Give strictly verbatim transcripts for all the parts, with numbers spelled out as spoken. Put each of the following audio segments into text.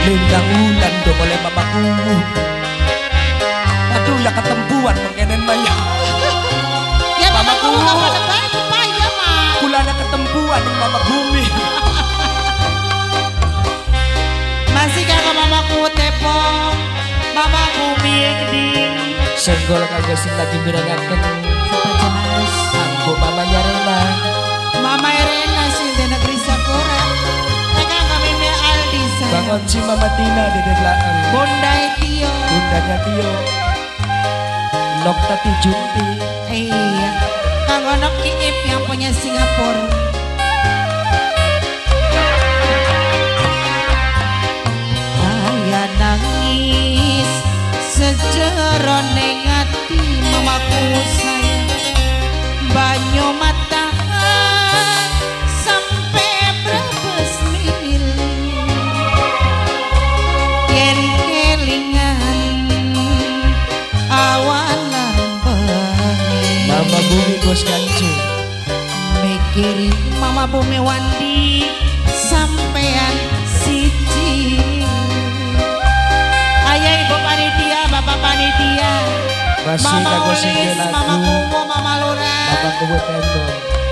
Lindang ulan do oleh mamaku. Aduh ya ketempuan mengenen maya. Ya mamaku apa lebay supaya mah. Kulana ketempuan ning mama bumi. Masih kagak mamaku tepong. Mama bumi gede. Senggol kagak sing lagi mirengaken. Siapa jelas? Anggo mamanya Rena. Mama Rena sih di negeri Sakura. Mereka kami me Aldi saya. Bang Onci Mama Tina di dedelaan. Bunda Tio. Bundanya Tio. Nok Tati Junti. Iya. Kang Onok Iip yang punya Singapura. Kaya nangis sejerone ngati mamaku sayang. Banyu mata sampai brebes mil. Yen kelingan awan bengi. Mama bumi bos kancu. Mikirin mama bumi wandi sampean siji. Ayah ibu panitia, bapak panitia. Masih Mama kagak Ulis, sing lagu. mama Kumo, mama Lura. Mama Kumo tembok.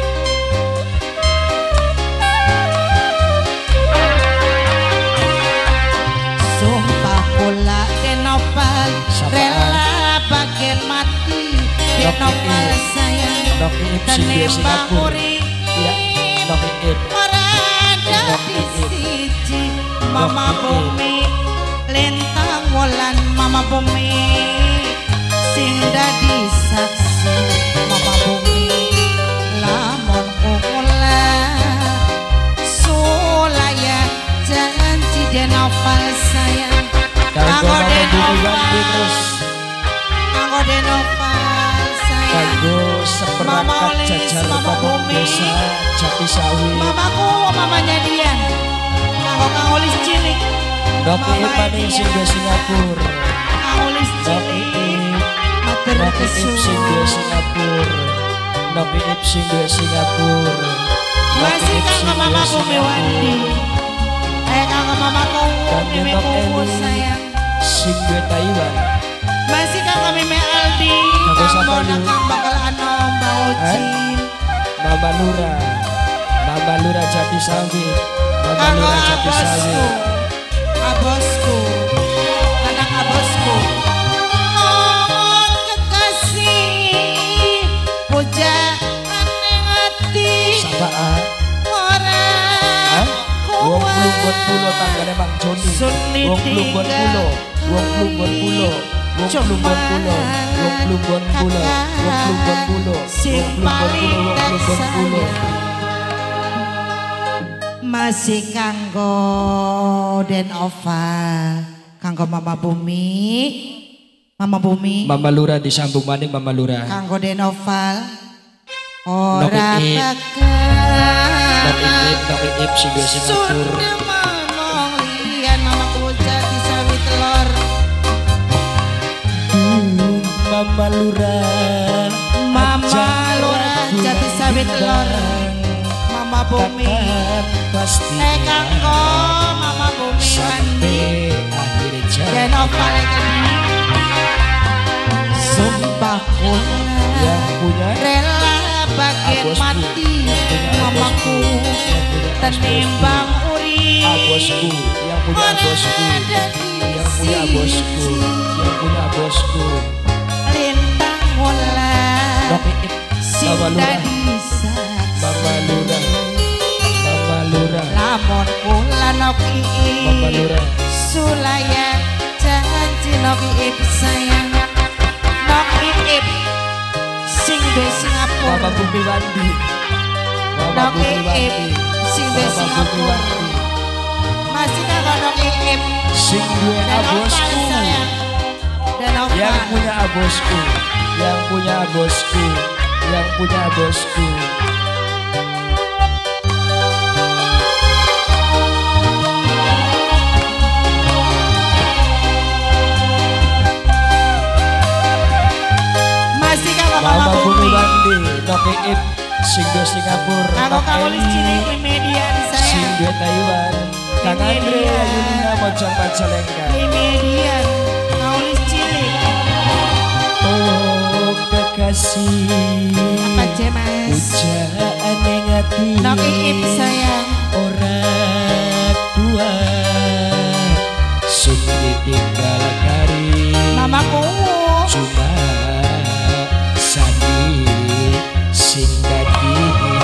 Sumpah pula denopal Siapa? rela bagian mati denopal Iip. sayang. Nok Iip sing di Tenimbang Singapura. uri Iya, Nok Iip. Marada Nok di Iip. siji mama Nok Iip. bumi lentang wulan mama bumi sing dadi saksi mama bumi lamun kula sulaya janji denopal sayang Kanggo kanggo Mama bumi denopal ganti terus. kanggo denopal sayang Kanggo Mama seperangkat Olis, jajar Mama Bapak Bumi. Desa Jatisawit. mamaku mamanya Dian kanggo Kang Ulis cilik Nok Mama Iip maning sing di Singapura. Kang Ulis Nok cilik Iip. matur Nok Iip sing di kesuwun Singapura. Nok Iip sing di Singapura. Nok masih Iip sing kanggo di mamaku Mewandi Singapura. eh kanggo mamaku Kanggo Mimi Nok Kuku Eli sayang sing di Taiwan. masih kanggo Mimi Aldi Kanggo kang siapa Mona yuk? kang bakal anom Mbak Ucin Mama Lura. Mama Lura Jatisawit. Mama kanggo Lura abosku Jatisawit. abosku anak abosku oh kekasih pujaan hati Sapaan? orang Wong Plumbon Pulo tanggane Mang Joni. Suni Wong Plumbon Pulo. Wong Plumbon Pulo. Wong Plumbon Pulo. Wong Plumbon Pulo. Wong Plumbon Pulo. Wong Plumbon Pulo. Wong Plumbon Pulo. masih kanggo Den Ova kanggo Mama Bumi Mama Bumi Mama Lura disambung maning Mama Lura. kanggo Den Oval ora Iip. bakal Nok Iip, Nok Iip sing di Singapura. Sudah manong lian mama kuja di sawit telur Mama Lura. Mama Lura jati sawit telur Mama Bumi Pasti eh kanggo Mama Bumi Wandi akhir jalan. Den Oval lagi sumpah kula Yang punya rela bagian Abosku. mati Yang punya mamaku abosku. Yang punya tenimbang uri abosku, yang punya abosku, yang punya abosku, yang punya abosku. lintang wulan Nok Iip, sing Mama Lura, dadi saksi Mama Lura, Mama Lura, lamun kula nok Mama Iip Lura. sulaya janji nok Iip sayang nok Iip sing di Singapura Mama Bumi Wandi, Mama nok Bumi Iip Wandi, sing di Mama Bumi Singapura Wandi. masih kagak nok Iip Sing duwe dan Oval abosku, sayang dan Oval yang punya abosku, yang punya abosku, yang punya abosku. masih kagak Mama Mama Bumi Bumi Wandi, Nok Iip, sing duwe Singapura, kagak Nok Kang Ulis Eli, cilik median sing sayang duwe Taiwan. Kang Andre Yulina Mojang Majalengka. Media nulis cilik. Oh kekasih. Apa je mas? Pujaan yang hati. Nok Iip sayang. Ora kuat. Sukri tinggal kari. Mamaku. Cuma sandi sing dadi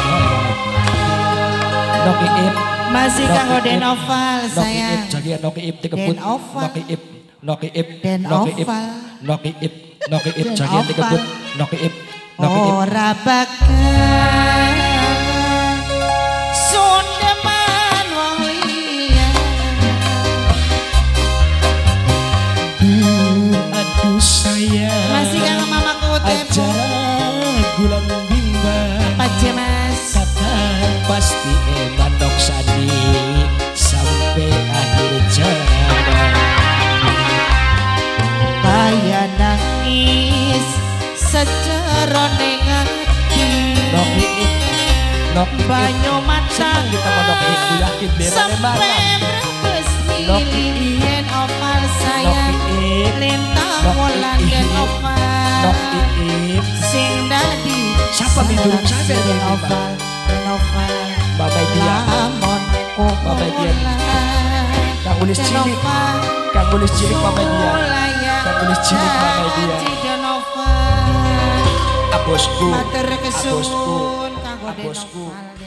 Nok Iip. Masih kanggo Denoval sayang. Nok Iip jagi Nok Iip dikebut. Denoval. Nok Iip. Nok Iip. Denoval. Nok Iip. Nok Iip. Nok Iip jagi dikebut. Nok Iip. Nok Iip. Ora bakal sundeman wong liya. Aduh sayang. Masih kanggo mamaku tempo. Aja gulang bimbang. Apa je mas? Katakan pasti eman dok sadi sampai akhir jalan. Kaya nangis secara ning ati. Nok Iip, Nok Iip. Banyu mata Seneng kita mau Nok Iip, ku yakin bebas sampai lebaran. brebes Nok milih yen oval sayang. Nok Iip. Lintang Nok wulan den Iip. oval. Nok Iip. Sing dadi Siapa miturut saya den ini, Pak? oval, den oval. Bapak dia, Lamun Bapak dia. Kang Ulis den cilik, oval. Kang Ulis cilik Bapak dia. Kang Ulis cilik Bapak dia. Den oval. Abosku, Matur abosku, kesuwun kanggo den abosku. oval.